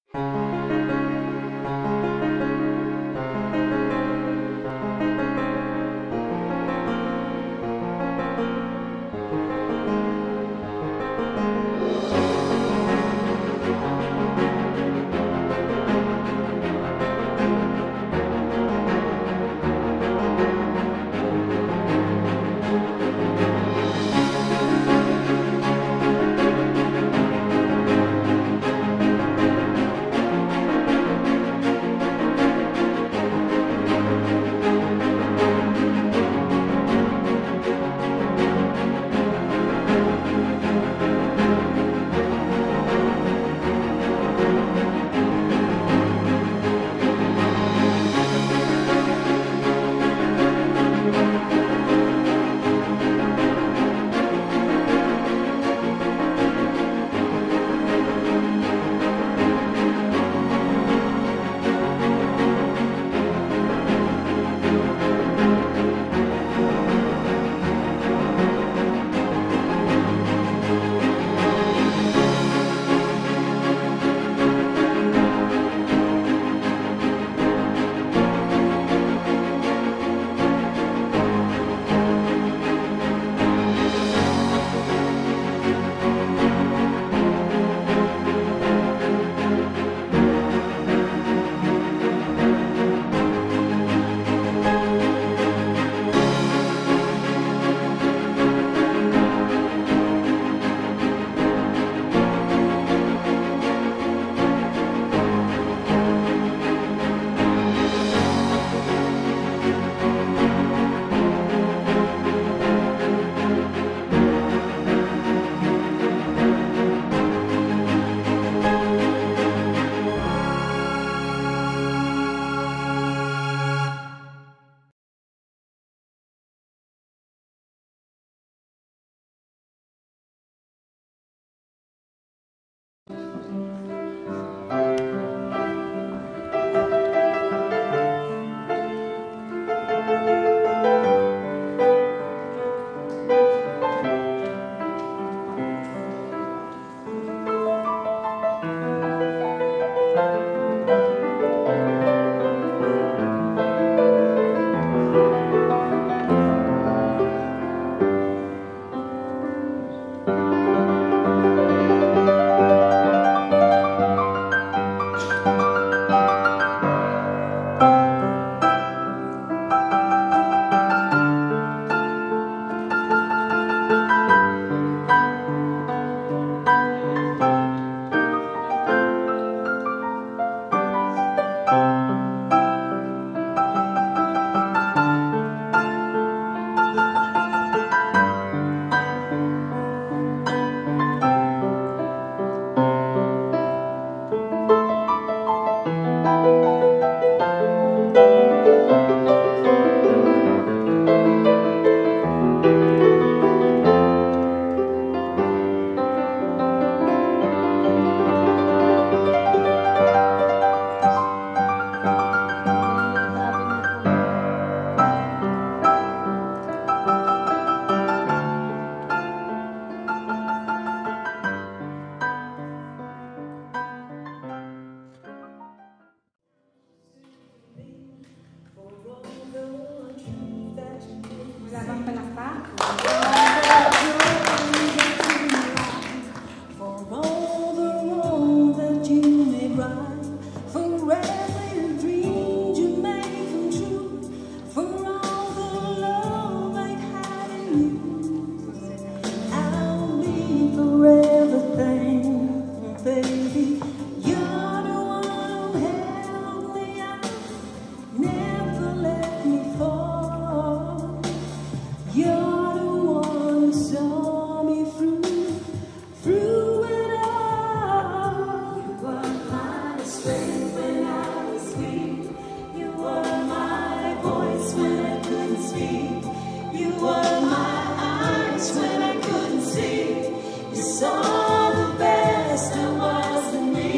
You saw the best of us in me.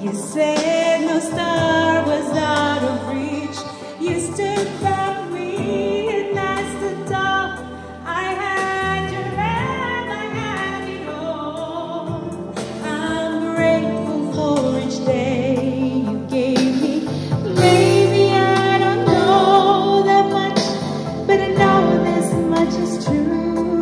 You said no star was out of reach. You stood by me, and that's the top. I had your love, I had it all. I'm grateful for each day you gave me. Maybe I don't know that much, but I know this much is true.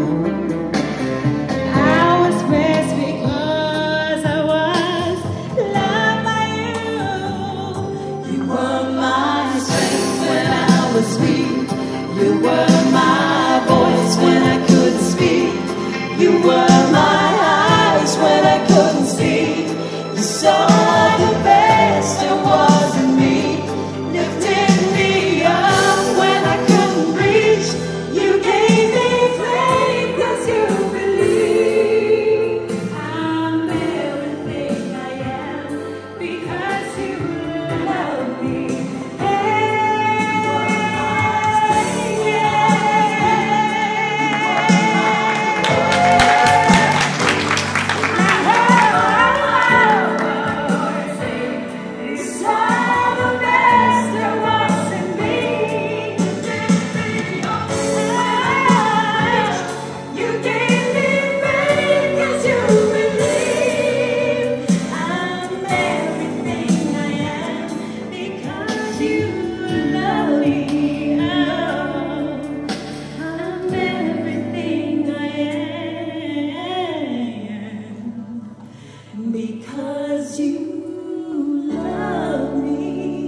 I was blessed because I was loved by you. You were my strength when I was weak. You were my voice when I couldn't speak. You were my eyes when I couldn't see. You saw the best there was in me. Lifted me up when I couldn't reach. You gave me faith 'cause you believe. I'm everything I am because you love me. Because you love me.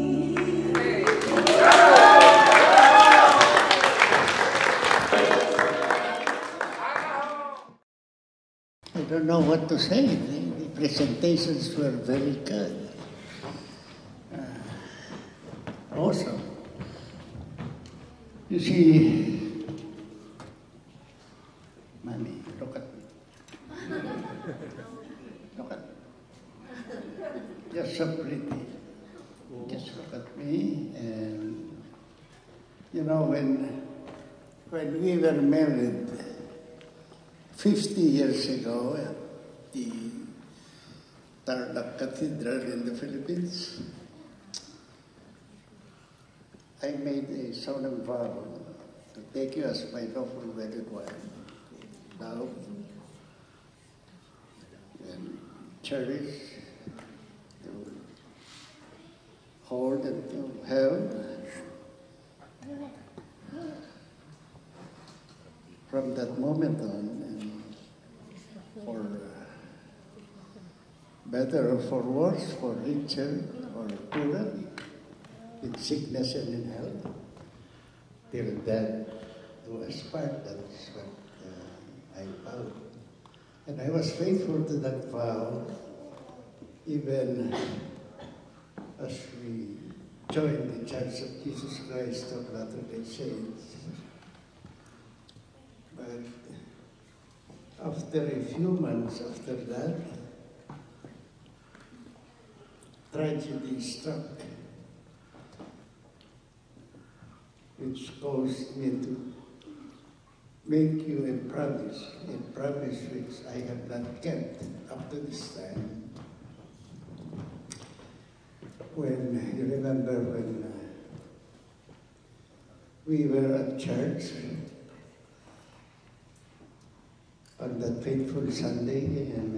I don't know what to say. The presentations were very good. Awesome. You see, Mommy, look at me. Look at me. You're so pretty. Just look at me. And, you know, when we were married 50 years ago at the Tarlac Cathedral in the Philippines, I made a solemn vow to take you as my lawful wedded wife, to love and cherish, to hold and to have. From that moment on, and for better or for worse, for richer or poorer, in sickness and in health, till death do us part. That's what I vowed. And I was faithful to that vow, even as we joined the Church of Jesus Christ of Latter-day Saints. But after a few months after that, tragedy struck, which caused me to make you a promise which I have not kept up to this time. When, you remember when we were at church on that fateful Sunday, and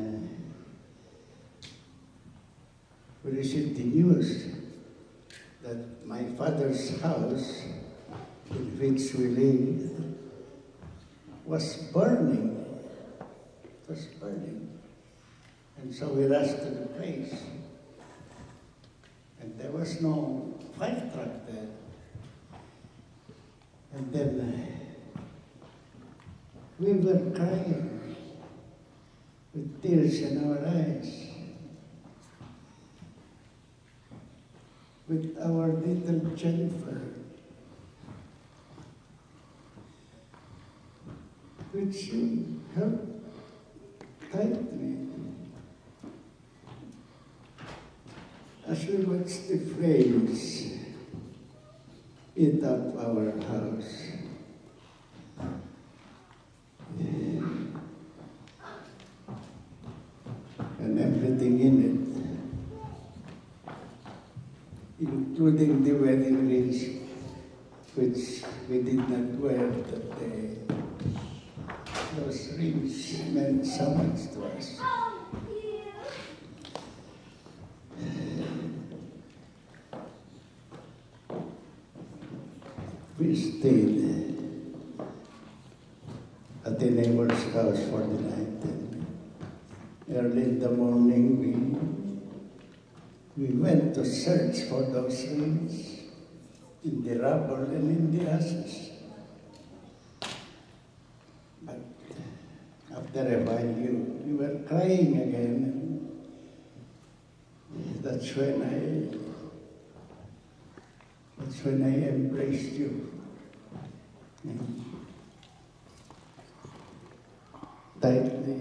we received the news that my father's house, in which we lived, was burning. It was burning. And so we rushed to the place. And there was no fire truck there. And then we were crying with tears in our eyes, with our little Jennifer, which she held tightly as we watched the flames eat up our house. And everything in it. including the wedding rings, which we did not wear that day. Those rings meant so much to us. We stayed at the neighbor's house for the night. And early in the morning, we went to search for those rings in the rubble and in the ashes. But after a while, you were crying again. That's when I embraced you. Tightly.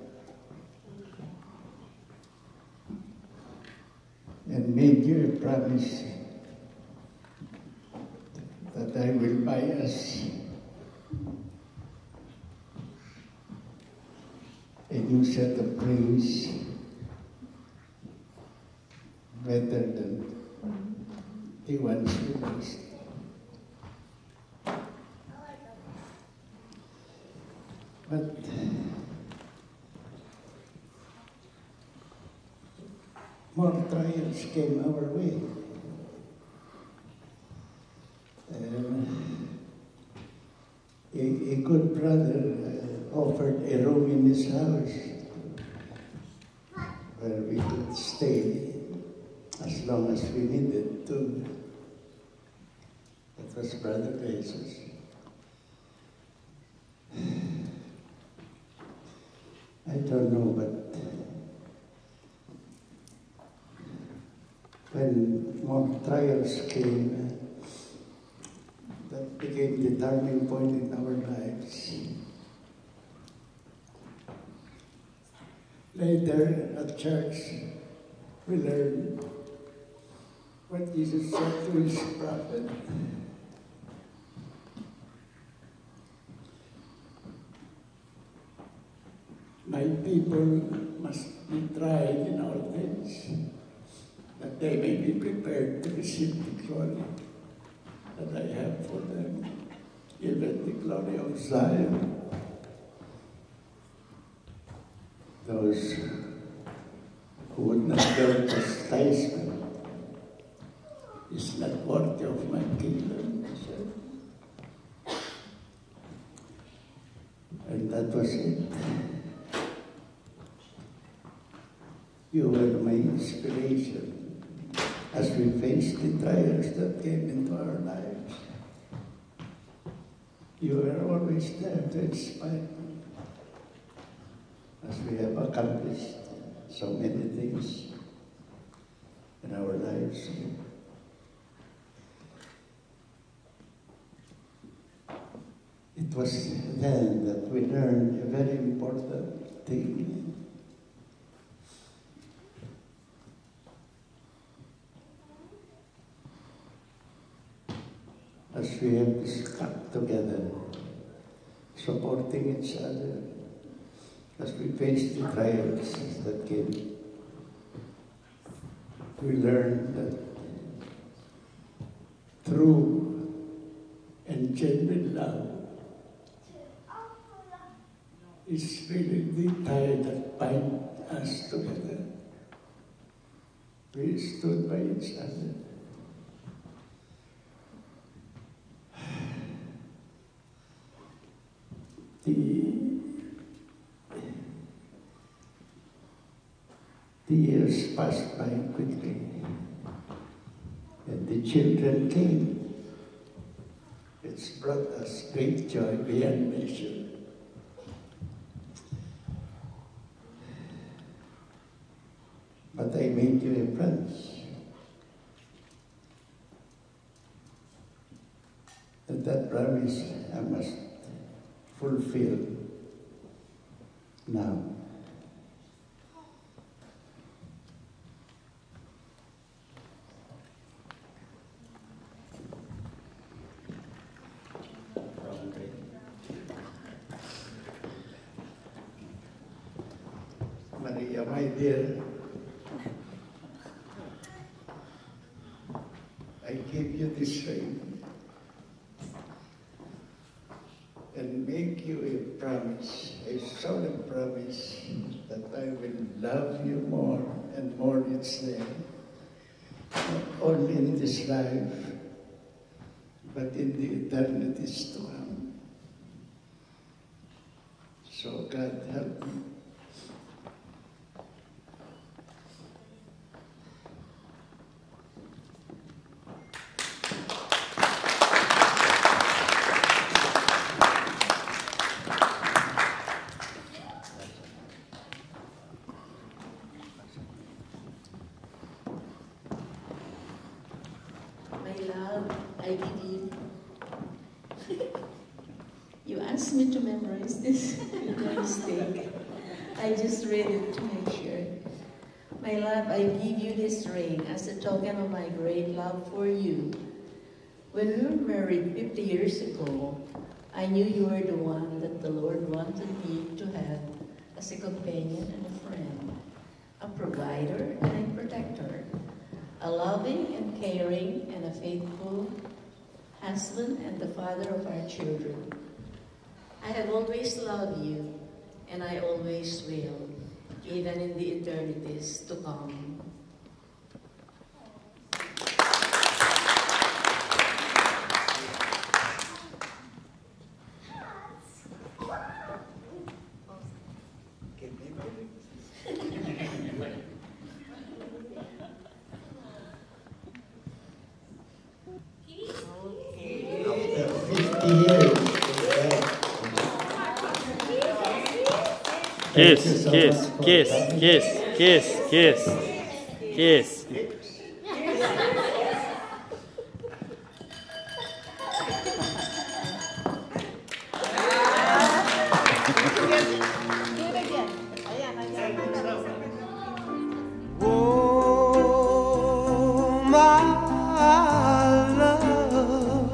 And made you a promise that I will buy us a new set of rings better than the ones we lost. But more trials came our way. A good brother offered a room in his house where we could stay as long as we needed to. That was Brother Jesus. I don't know, but when more trials came, that became the turning point in our lives. Later at church, we learned what Jesus said to his prophet. My people must be tried in all things, that they may be prepared to receive the glory that I have for them, even the glory of Zion. Those who would not bear chastisement is not worthy of my kingdom, he said. And that was it. You were my inspiration as we faced the trials that came into our lives. You were always there to inspire me as we have accomplished so many things in our lives. It was then that we learned a very important thing. As we have stuck together, supporting each other, as we face the trials that came, we learned that true and genuine love is really the tie that binds us together. We stood by each other. The years passed by quickly, and the children came. It's brought us great joy beyond measure. But I made you a promise, and that promise I must fulfill now. Maria, my dear, I give you this ring and make you a promise, a solemn promise that I will love you more and more each day, not only in this life, but in the eternities to come. So God help me. I give you. You asked me to memorize this. No mistake. I just read it to make sure. My love, I give you this ring as a token of my great love for you. When we were married 50 years ago, I knew you were the one that the Lord wanted me to have as a companion and a friend, a provider and a protector, a loving and caring and a faithful husband and the father of our children. I have always loved you, and I always will, even in the eternities to come. Kiss, kiss, kiss, kiss, kiss, kiss, kiss. Oh, my love,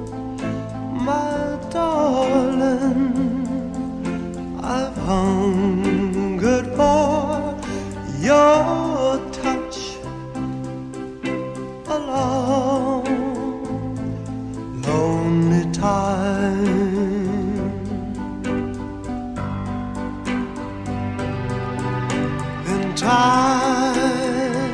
my darling, I've hungered for your touch a long, lonely time. Then time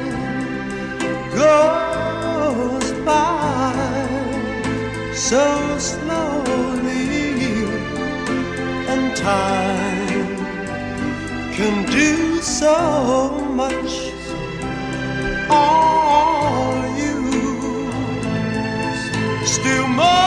goes by so slowly, and time can do so much. Are you still more?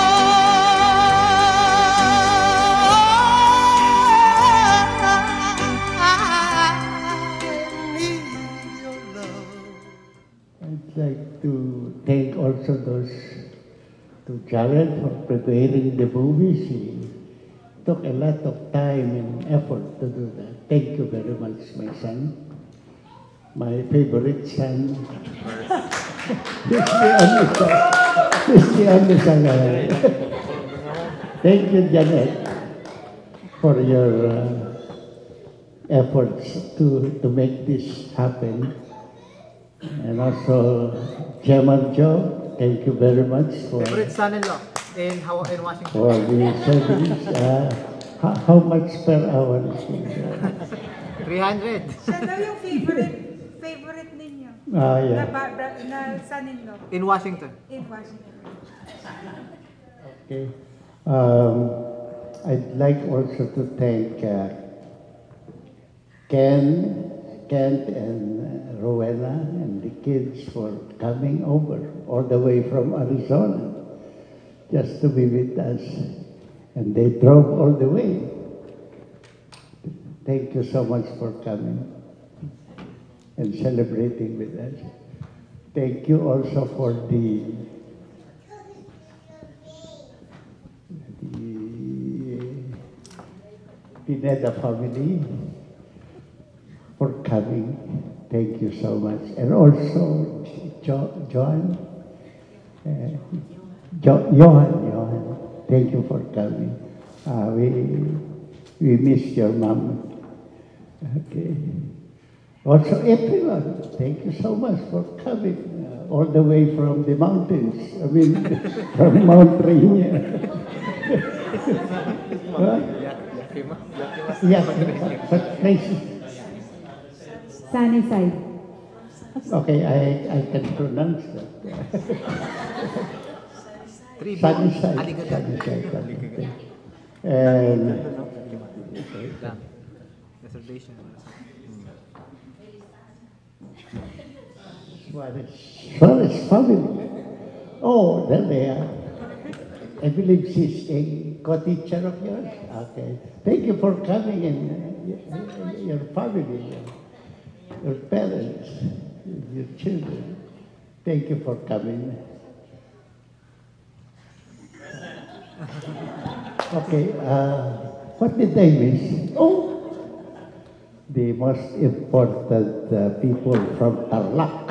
I'd like to thank also those to Jared for preparing the movies. He took a lot of time and effort to do that. Thank you very much, my son. My favorite son. He's the only son. Thank you, Janette, for your efforts to make this happen. And also, Chairman Joe, thank you very much for Favorite son-in-law in Washington. for the service. How much per hour is it? 300. Siya daw yung favorite ninyo. Yeah. Na son-in-law In Washington. in Washington. Okay. I'd like also to thank Kent and Rowena and the kids for coming over all the way from Arizona just to be with us. And they drove all the way. Thank you so much for coming and celebrating with us. Thank you also for the Pineda family for coming. Thank you so much. And also Johan, thank you for coming. We miss your mom. Okay. Also everyone, thank you so much for coming. all the way from the mountains. I mean, from Mount Rainier. Yeah, but places. Sunny side. Okay, I can pronounce that. Sunny side. And Reservation. Suarez family. Oh, there they are. I believe she's a co-teacher of yours. Okay. Thank you for coming and your family, your parents, your children. Thank you for coming. Okay. What did I miss? Oh, the most important people from Tarlac.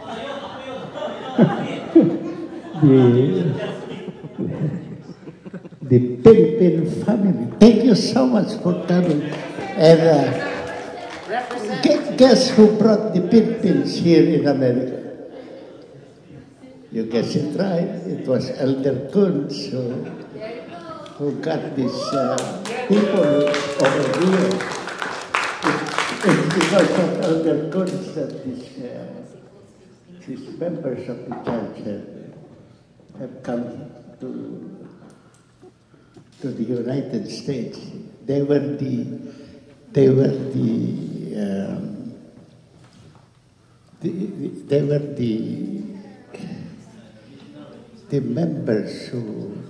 the Pimpin family. Thank you so much for coming. And guess who brought the Pimpins here in America? You guessed it right. It was Elder Kuntz who got these people over here. It's because of Elder Kuntz that these members of the church have come to the United States. They were the members who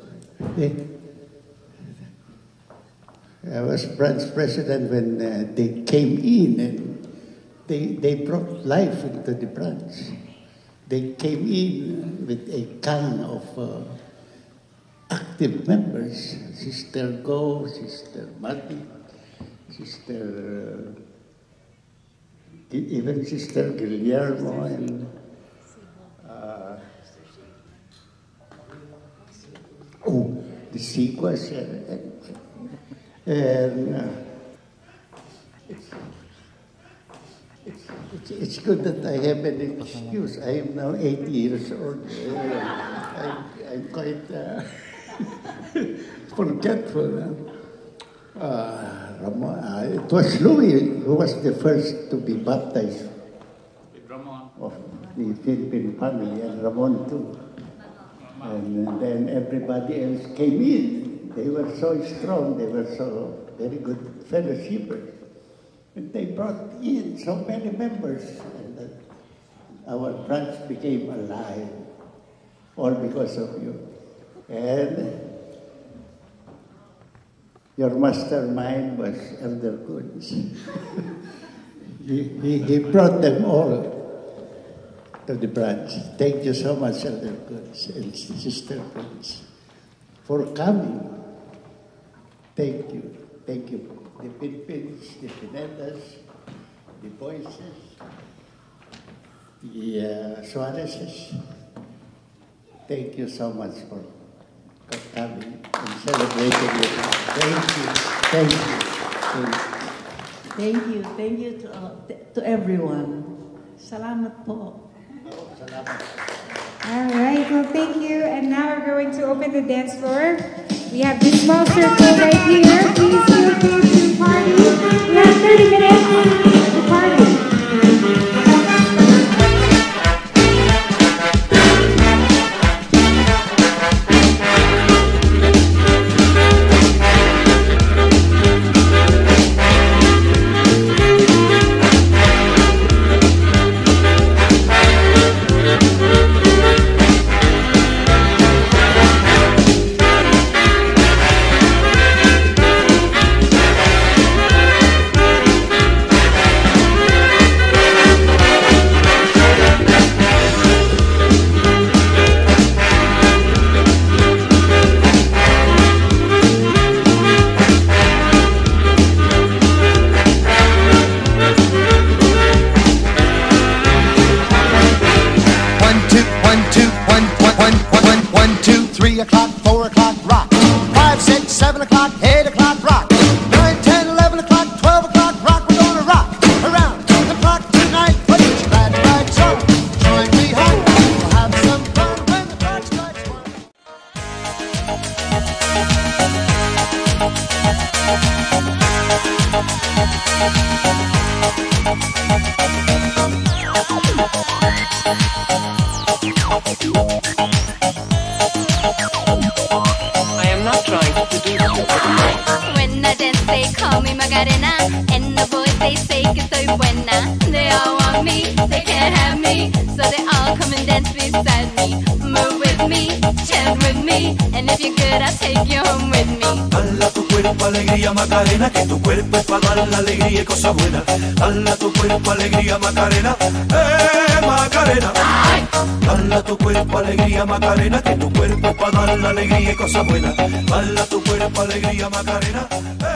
I was branch president when they came in and they brought life into the branch. They came in with a kind of active members. Sister Go, Sister Mati, even Sister Guillermo and the Siguas and it's good that I have an excuse. I am now 80 years old. I'm quite forgetful. It was Louis who was the first to be baptized of the Philippine family, and Ramon too. And then everybody else came in. They were so strong, they were so very good fellowshippers. And they brought in so many members, and our branch became alive, all because of you. And your mastermind was Elder Kuntz. he brought them all to the branch. Thank you so much, Elder Kuntz and Sister Kuntz, for coming. Thank you. Thank you. The Pinpins, the Pinetas, the Voices, the Suarezes. Thank you so much for coming and celebrating with us. Thank you. Thank you. Thank you. Thank you to everyone. Salamat po. Salamat. All right, well, thank you. And now we're going to open the dance floor. We have this small circle right here. Please feel free to party. We have 30 minutes to party. can't have me, so they all come and dance beside me. Move with me, chant with me, and if you're good, I'll take you home with me. Dala tu cuerpo alegría Macarena, que tu cuerpo es para dar la alegría y cosas buenas. Dala tu cuerpo alegría Macarena, Macarena. Dala tu cuerpo alegría Macarena, que tu cuerpo es para dar la alegría y cosas buenas. Dala tu cuerpo alegría Macarena,